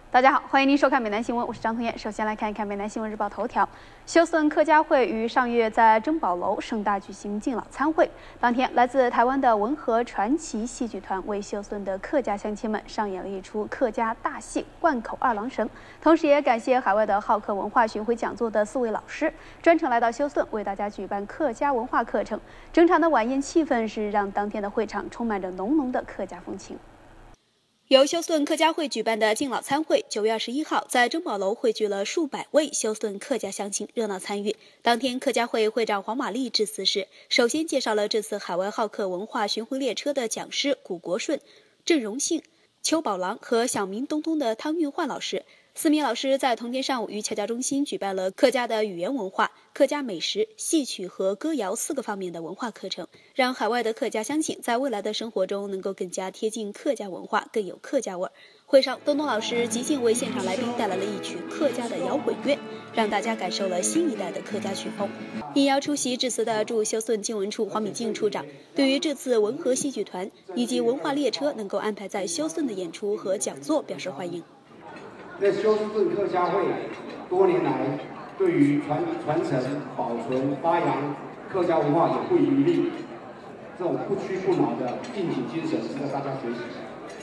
大家好，欢迎您收看《美南新闻》，我是张彤燕。首先来看一看《美南新闻日报》头条：休斯顿客家会于上月在珍宝楼盛大举行敬老参会。当天，来自台湾的文和传奇戏剧团为休斯顿的客家乡亲们上演了一出客家大戏《贯口二郎神》，同时也感谢海外的好客文化巡回讲座的4位老师，专程来到休斯顿为大家举办客家文化课程。整场的晚宴气氛是让当天的会场充满着浓浓的客家风情。由休斯顿客家会举办的敬老参会，9月21号在珍宝楼汇聚了数百位休斯顿客家乡亲热闹参与。当天，客家会会长黄玛丽致辞时，首先介绍了这次海外好客文化巡回列车的讲师古国顺、郑荣信、邱宝郎和小名东东的汤运焕老师。4名老师在同天上午于侨教中心举办了客家的语言文化、客家美食、戏曲和歌谣4个方面的文化课程，让海外的客家乡亲在未来的生活中能够更加贴近客家文化，更有客家味儿。会上，东东老师即兴为现场来宾带来了一曲客家的摇滚乐，让大家感受了新一代的客家曲风。应邀出席致辞的驻休斯顿经文处黄敏静处长对于这次文和戏剧团以及文化列车能够安排在休斯顿的演出和讲座表示欢迎。 在休斯顿客家会多年来对于传承、保存、发扬客家文化也不遗余力，这种不屈不挠的进取精神值得大家学习。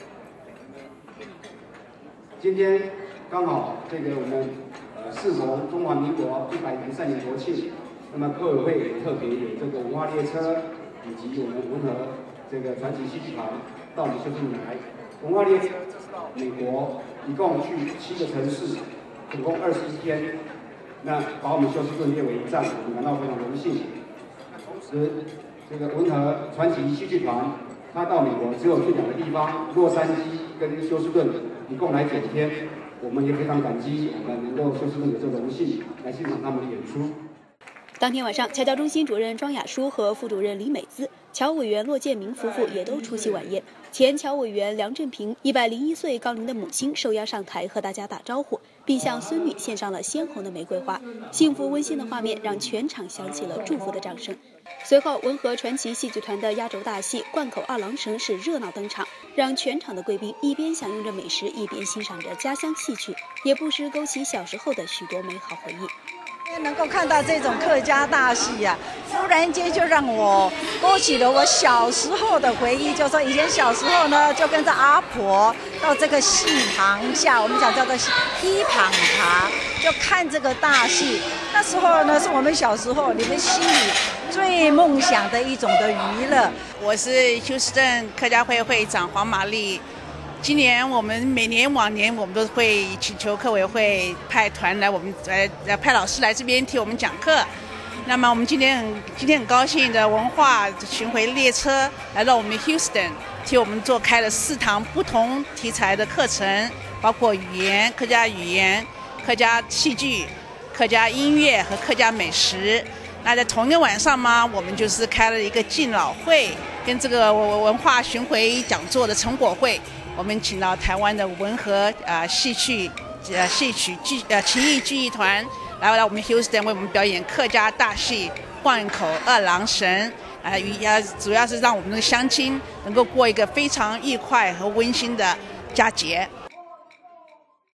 今天刚好这个我们适逢中华民国103年国庆，那么客委会也特别有这个文化列车以及我们文和这个传奇戏剧团到我们休斯顿来。文化列车这是到美国，一共去7个城市，总共21天。那把我们休斯顿列为一站，我们感到非常荣幸。同时，这个文和传奇戏剧团，他到美国只有去2个地方，洛杉矶跟休斯顿，一共来9天。我们也非常感激，我们能够休斯顿有这荣幸来欣赏他们的演出。 当天晚上，侨教中心主任庄雅舒和副主任李美姿、侨委员骆建明夫妇也都出席晚宴。前侨委员梁振平101岁高龄的母亲受邀上台和大家打招呼，并向孙女献上了鲜红的玫瑰花。幸福温馨的画面让全场响起了祝福的掌声。随后，文和传奇戏剧团的压轴大戏《贯口二郎神》是热闹登场，让全场的贵宾一边享用着美食，一边欣赏着家乡戏曲，也不时勾起小时候的许多美好回忆。 能够看到这种客家大戏啊，忽然间就让我勾起了我小时候的回忆。就说以前小时候呢，就跟着阿婆到这个戏棚下，我们讲叫做梯棚茶，就看这个大戏。那时候呢，是我们小时候你们心里最梦想的一种的娱乐。 我是休斯顿客家会会长黄玛丽。今年我们往年我们都会请求客委会派团来，我们派老师来这边替我们讲课。那么我们今天很高兴的文化巡回列车来到我们 Houston， 替我们开了4堂不同题材的课程，包括语言、客家语言、客家戏剧、客家音乐和客家美食。那在同一个晚上嘛，我们就是开了一个敬老会，跟这个文化巡回讲座的成果会。我们请到台湾的文和戏曲情艺剧艺团来我们 Houston 为我们表演客家大戏《贯口二郎神》主要是让我们的乡亲能够过一个非常愉快和温馨的佳节。